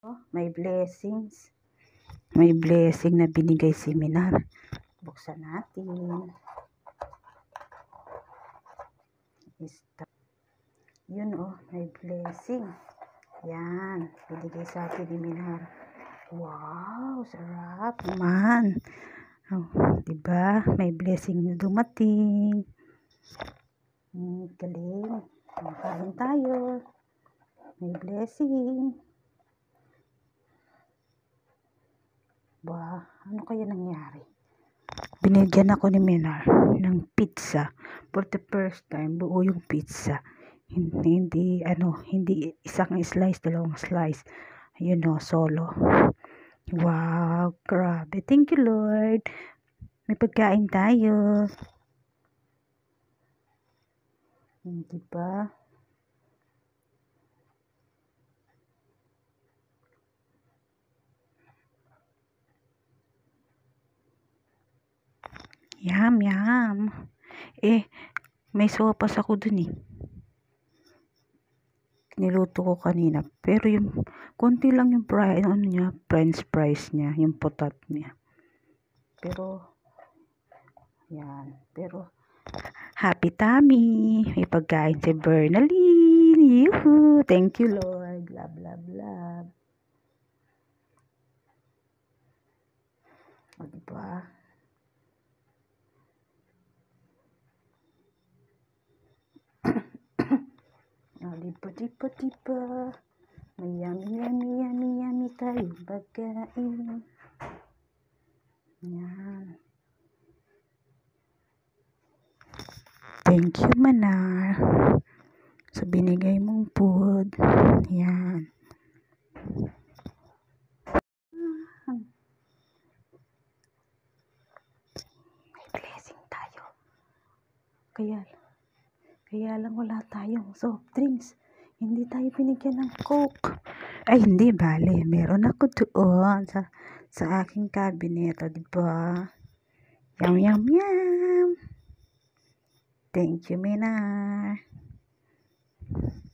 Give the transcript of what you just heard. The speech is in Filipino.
May blessings. May blessing na binigay si Minar. Buksan natin. Yun may blessing. Yan. Binigay sa atin ni Minar. Wow, sarap naman. Diba? May blessing na dumating. Galing. Makain tayo. May blessing. Ano kaya nangyari? Binigyan ako ni Minar ng pizza. For the first time, buo yung pizza. Hindi isang slice, dalawang slice. Solo. Wow, grabe. Thank you, Lord. May pagkain tayo. Diba? Yum, yum. May sopas ako dun Niluto ko kanina. Pero konti lang yung french fries niya, yung potat niya. Pero, happy tummy. May pagkain si Bernaline. Yuhu! Thank you, Lord. Love, love, love. Diba? Diba. May yummy tayong pagkain. Yan. Thank you, Minar, sa binigay mong food. Yan. May blessing tayo. Kaya lang wala tayong soft drinks. Hindi tayo binigyan ng Coke. Ay, hindi, bale. Meron ako doon sa aking cabinet. Diba? Yum, yum, yum. Thank you, Minar.